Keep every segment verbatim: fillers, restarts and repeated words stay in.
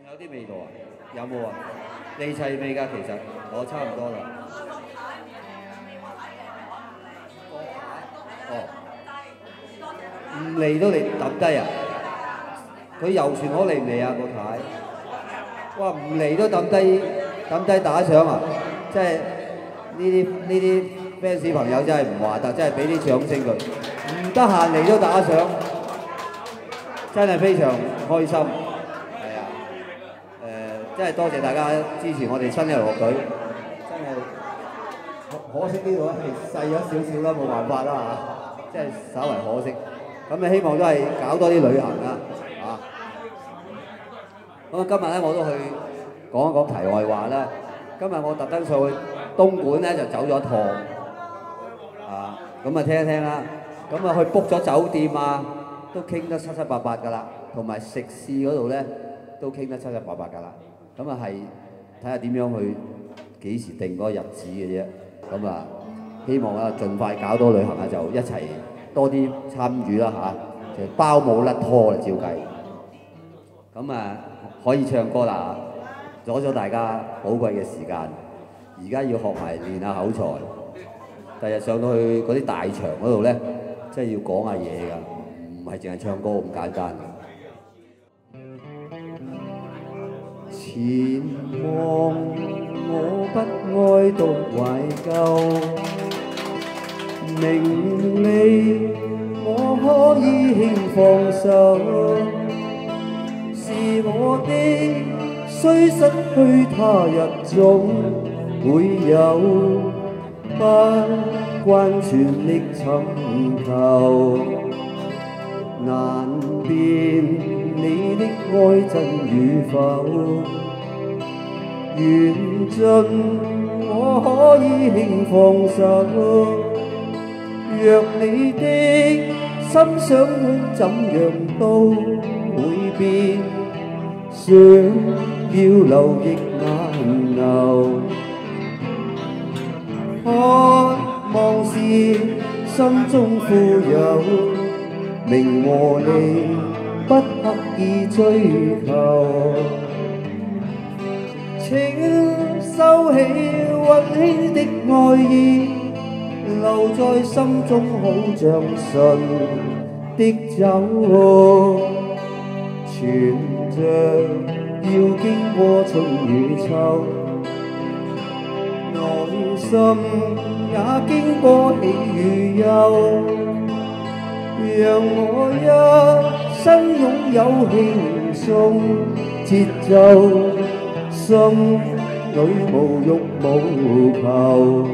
有啲味道啊？有冇啊？未砌未㗎，其實我差唔多啦。哦，唔嚟都嚟抌低啊！佢遊船河嚟唔嚟啊？個太，哇！唔嚟都抌低抌低打賞啊！即係呢啲呢啲 fans 朋友真係唔話得，真係俾啲掌聲佢。唔得閒嚟都打賞，真係非常開心。係啊，誒，真係多謝大家支持我哋新一路樂隊，真係可可惜呢度咧係細咗少少啦，冇辦法啦嚇，即係稍為可惜。咁啊，希望都係搞多啲旅行啦，啊！咁啊，今日咧我都去講一講題外話啦。今日我特登上去東莞咧就走咗一趟，啊，咁啊聽一聽啦。咁啊去 book 咗酒店啊，都傾得七七八八㗎啦，同埋食肆嗰度咧都傾得七七八八㗎啦。咁啊係睇下點樣去幾時定嗰個日子嘅啫。咁啊，希望啊盡快搞到旅行啊，就一齊多啲參與啦嚇，就包冇甩拖啦，照計。咁啊可以唱歌啦，阻咗大家寶貴嘅時間。而家要學埋練下口才，第日上到去嗰啲大場嗰度咧，即係要講下嘢㗎，唔係淨係唱歌咁簡單。前望我不愛獨懷舊，名利我可以輕放手，是我的雖失去他日總會有，不關全力尋求，難辨你的愛真與否，緣盡我可以輕放手，若你的心想怎樣都會變，想要留亦難留，渴望是心中富有，名和利不刻意追求，請收起溫馨的愛意，留在心中好像純的酒，存着要經過春與秋，內心也經過喜與憂，讓我一生擁有輕鬆節奏，心裏無欲無求。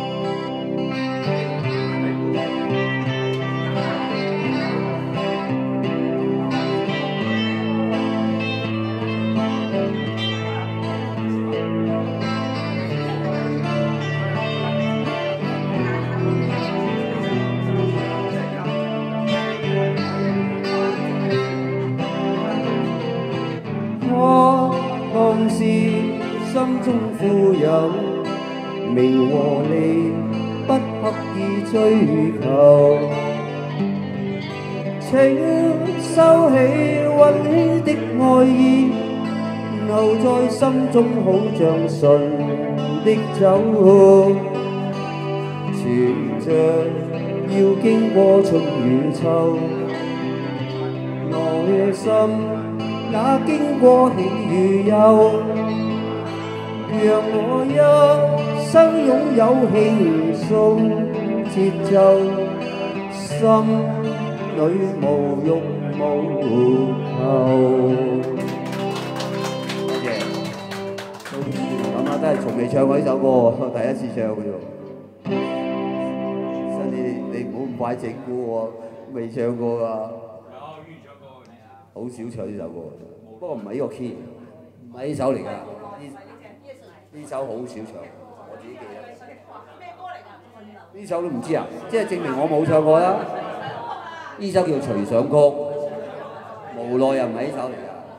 心中富有，名和利不刻意追求，請收起溫馨的愛意，留在心中好像純的酒，存着要經過春與秋，內心也經過喜與憂，讓我一生擁有輕鬆節奏，心裏無欲無求。多謝，諗下都係從未唱過呢首歌，第一次唱嘅啫。新你你唔好咁快整蠱我，未唱過㗎。好少唱呢首歌，不過唔係呢個 key， 唔係呢首嚟㗎。呢首好少唱，我自己記得。咩歌嚟㗎？呢首都唔知啊，即係證明我冇唱過啦。呢首叫《隨想曲》，無奈又唔係呢首嚟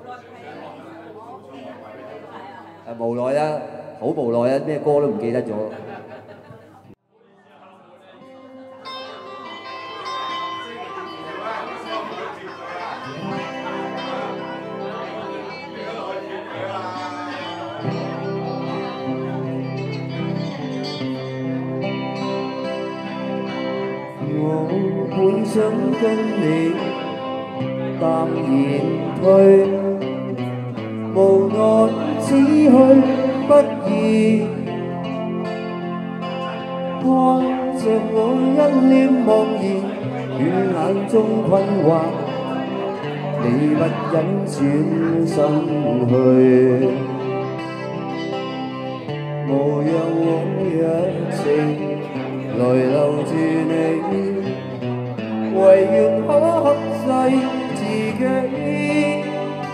㗎。誒無奈啦，好無奈啊，咩歌都唔記得咗。 想跟你淡然退，無奈此去不易。看着我一臉茫然，與眼中困惑，你不忍轉身去。無讓往日情來留住你，唯願可克制自己。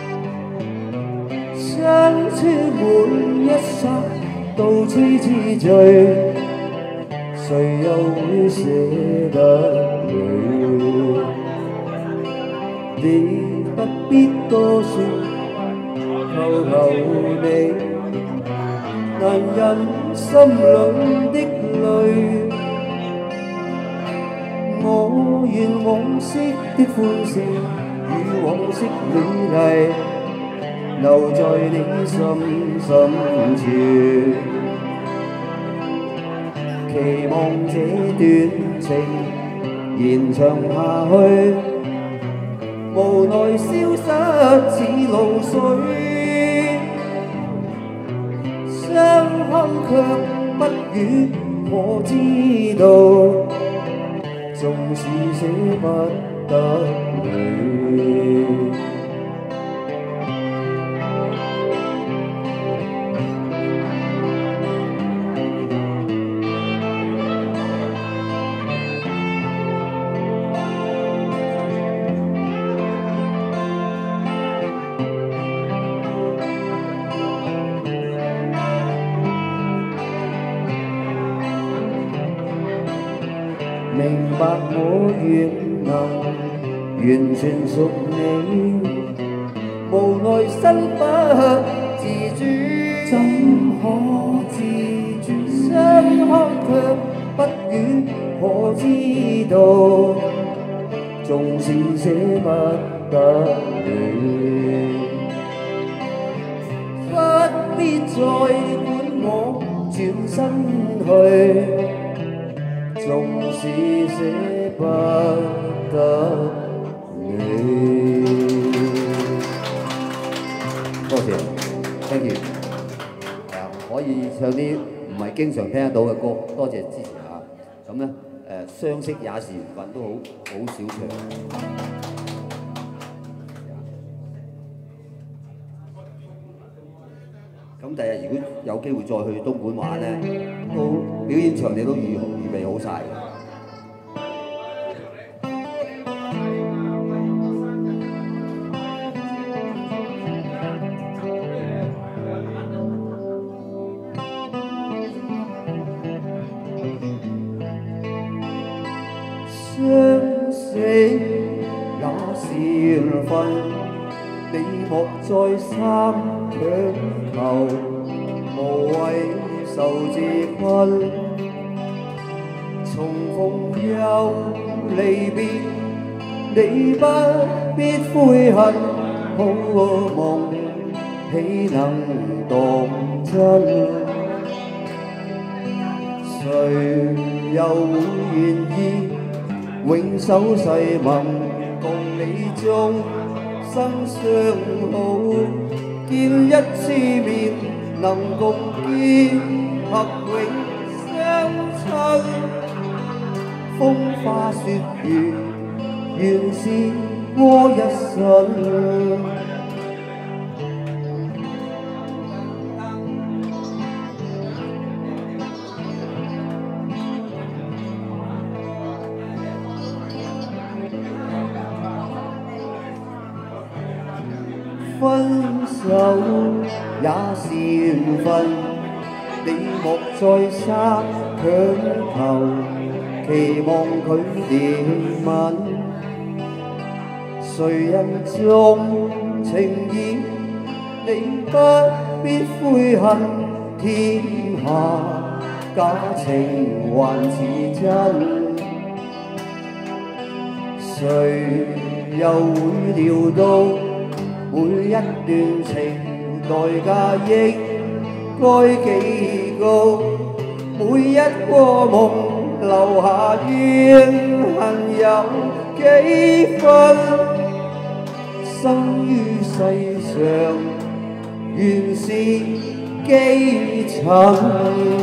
相處每一剎都痴痴醉，誰又會捨得你？你不必多說，求求你，難忍心裏的淚。我願往昔的歡笑與往昔美麗，留在你心深處。期望這段情延長下去，無奈消失似露水，相看卻不語，可知道縱是捨不得你。明白我願能完全屬你，無奈身不自主，怎可自主？相看卻不語，可知道縱是捨不得你，不必再管我轉身去。縱是捨不得你。多謝 ，thank you。係啊，可以唱啲唔係經常聽得到嘅歌，多謝支持嚇。咁咧誒，相識也是緣分都好好少唱。咁第日如果有機會再去東莞玩咧，都表演場地都預預備好晒。相識也是緣分，你莫再三強求，無謂受自困。重逢又離別，你不必悔恨，好夢豈能當真？誰又會願意永守誓盟，共你終生相好？見一次面，能共結合永相親。風花雪月，原是過一生。分手也是緣分，你莫再三強求，期望佢憐憫。誰人重情義，你不必悔恨，天下假情還是真。誰又會料到每一段情代價應該幾高，每一個夢留下怨恨有幾分？生於世上原是基層。